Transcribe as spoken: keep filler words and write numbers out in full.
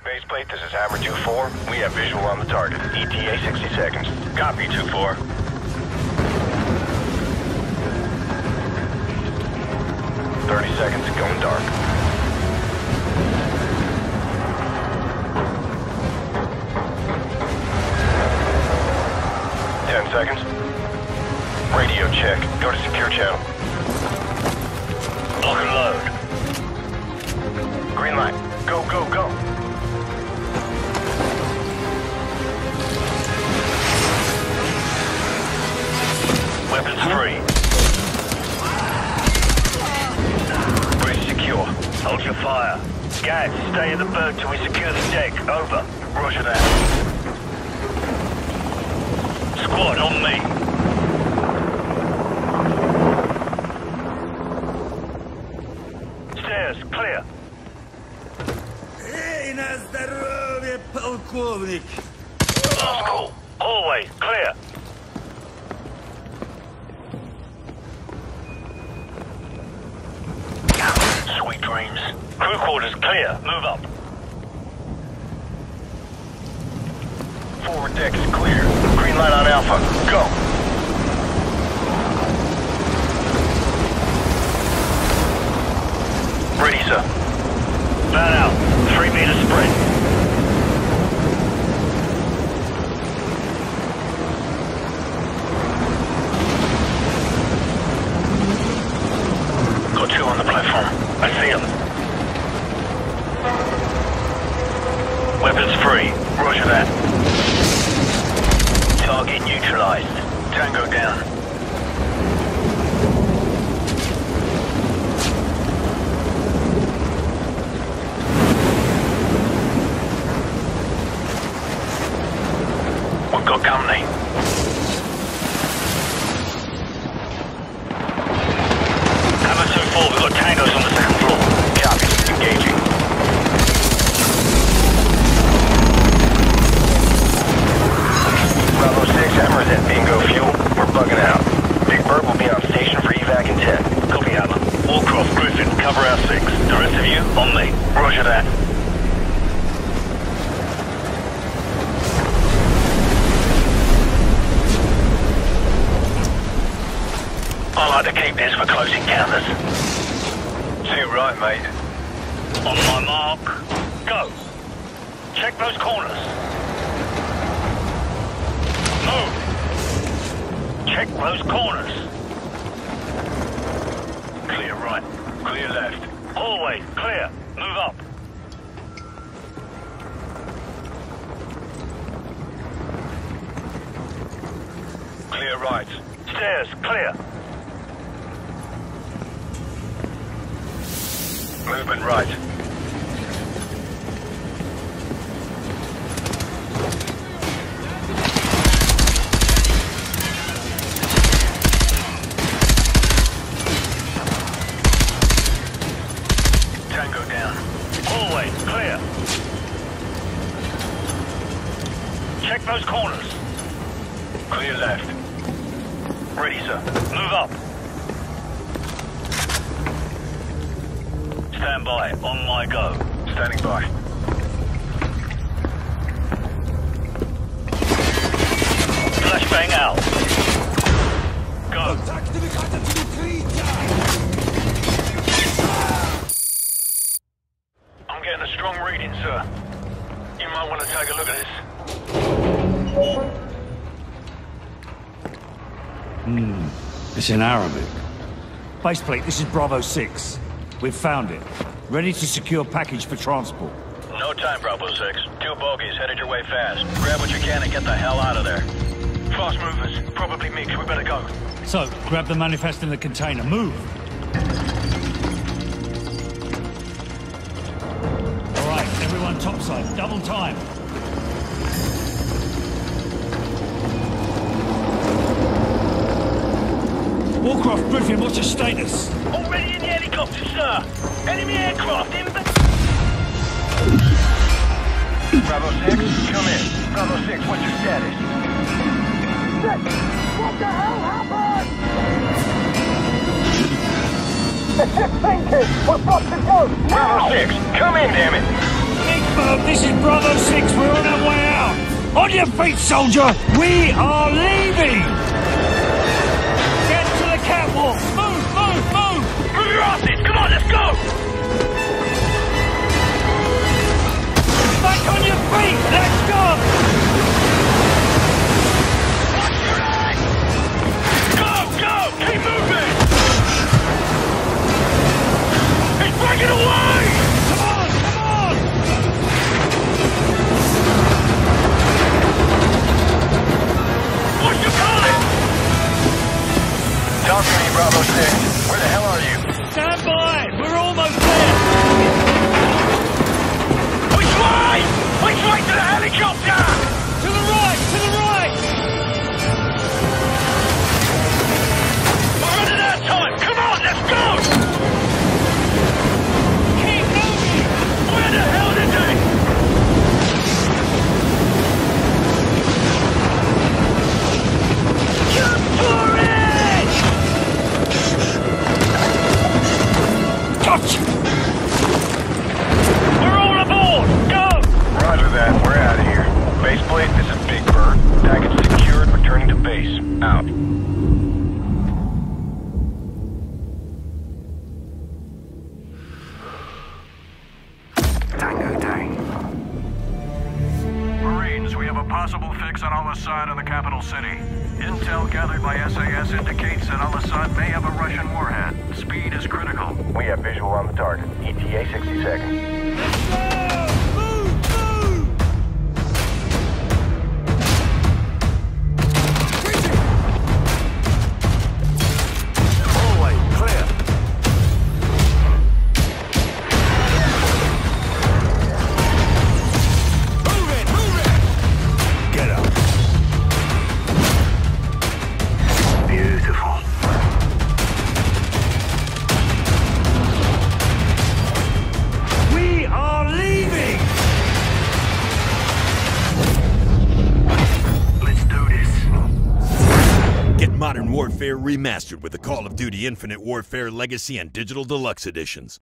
Baseplate, this is Hammer two four. We have visual on the target. E T A sixty seconds. Copy, two four. thirty seconds, going dark. ten seconds. Radio check. Go to secure channel. Lock and load. Green light. Go, go, go. Weapons free. Bridge secure. Hold your fire. Guys, stay in the boat till we secure the deck. Over. Roger that. Squad on me. Stairs clear. Эй, на здоровье, полковник. Last call. Hallway clear. Sweet dreams. Crew quarters clear. Move up. Forward deck is clear. Green light on Alpha. Go. Ready, sir. Van out. Three meter spread. Got two on the platform. I see them. Weapons free. Roger that. Target neutralized. Tango down. We've got company. Hammer two four, we've got tangos on the second floor. Copy. Engaging. Bravo six, Hammer is at bingo fuel. We're bugging out. Big Bird will be on station for evac in ten. Copy, Hammer. Warcroft, Griffin, cover our six. The rest of you, on me. Roger that. I like to keep this for close encounters. Too right, mate. On my mark, go. Check those corners. Move. Check those corners. Clear right. Clear left. Hallway, clear. Move up. Clear right. Stairs, clear. Movement right. Tango down. Hallway, clear. Check those corners. Clear left. Ready, sir. Move up. Stand by. On my go. Standing by. Flashbang out. Go. I'm getting a strong reading, sir. You might want to take a look at this. Hmm. It's in Arabic. Baseplate, this is Bravo six. We've found it. Ready to secure package for transport. No time, Bravo six. Two bogies headed your way fast. Grab what you can and get the hell out of there. Fast movers. Probably mixed. We better go. So, grab the manifest in the container. Move! All right, everyone topside. Double time. Warcraft, Griffin, what's your status? Already in the helicopter, sir. Enemy aircraft in. Bravo six, come in. Bravo six, what's your status? Shit! What the hell happened? The ship's sinking. We've got to go. Bravo six, come in, damn it. Big Bob, this This is Bravo six. We're on our way out. On your feet, soldier. We are leaving. Get to the catwalk. Move, move, move. Move your asses. Come on, let's go. Back on your feet. Let's go. Watch your eyes. Go, go. Keep moving. He's breaking away. Come on, come on. What's your calling? Talk to me, Bravo six. Where the hell are you? Stand by. We're almost there. Which way? Which way to the helicopter? To the right, to the right. We're running out of time. Come on, let's go. Keep moving. Where the hell is he? Jump for it! Gotcha. We're all aboard! Go! Roger that. We're out of here. Baseplate, this is Big Bird. Package secured, returning to base. Out. Tango Day. Marines, we have a possible fix on Al-Assad in the capital city. Intel gathered by S A S indicates that Al-Assad may have a Russian warhead. Speed is critical. We have visual on the target. E T A sixty seconds. Modern Warfare Remastered with the Call of Duty Infinite Warfare Legacy and Digital Deluxe Editions.